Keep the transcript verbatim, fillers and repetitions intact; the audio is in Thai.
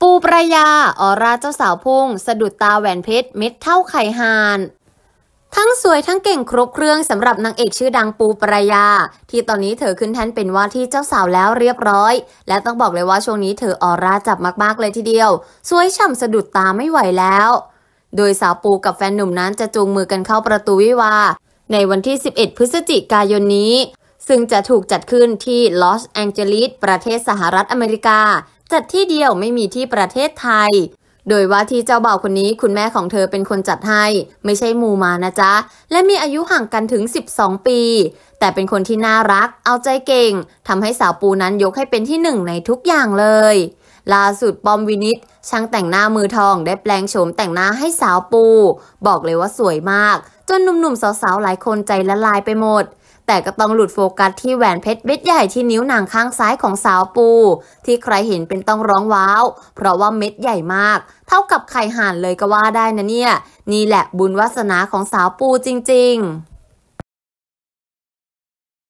ปูปรายาออร่าเจ้าสาวพุ่งสะดุดตาแหวนเพชรเม็ดเท่าไข่ห่านทั้งสวยทั้งเก่งครบเครื่องสำหรับนางเอกชื่อดังปูปรายาที่ตอนนี้เธอขึ้นแท่นเป็นว่าที่เจ้าสาวแล้วเรียบร้อยและต้องบอกเลยว่าช่วงนี้เธอออร่าจับมากๆเลยทีเดียวสวยฉ่ำสะดุดตาไม่ไหวแล้วโดยสาวปูกับแฟนหนุ่มนั้นจะจูงมือกันเข้าประตูวิวาห์ในวันที่สิบเอ็ดพฤศจิกายนนี้ซึ่งจะถูกจัดขึ้นที่ลอสแองเจลิสประเทศสหรัฐอเมริกาจัดที่เดียวไม่มีที่ประเทศไทยโดยว่าที่เจ้าบ่าวคนนี้คุณแม่ของเธอเป็นคนจัดให้ไม่ใช่มูมานะจ๊ะและมีอายุห่างกันถึงสิบสองปีแต่เป็นคนที่น่ารักเอาใจเก่งทำให้สาวปูนั้นยกให้เป็นที่หนึ่งในทุกอย่างเลยล่าสุดปอมวินิตช่างแต่งหน้ามือทองได้แปลงโฉมแต่งหน้าให้สาวปูบอกเลยว่าสวยมากจนหนุ่มๆสาวๆหลายคนใจละลายไปหมดแต่ก็ต้องหลุดโฟกัสที่แหวนเพชรเม็ดใหญ่ที่นิ้วนางข้างซ้ายของสาวปูที่ใครเห็นเป็นต้องร้องว้าวเพราะว่าเม็ดใหญ่มากเท่ากับไข่ห่านเลยก็ว่าได้นะเนี่ยนี่แหละบุญวาสนาของสาวปูจริงๆ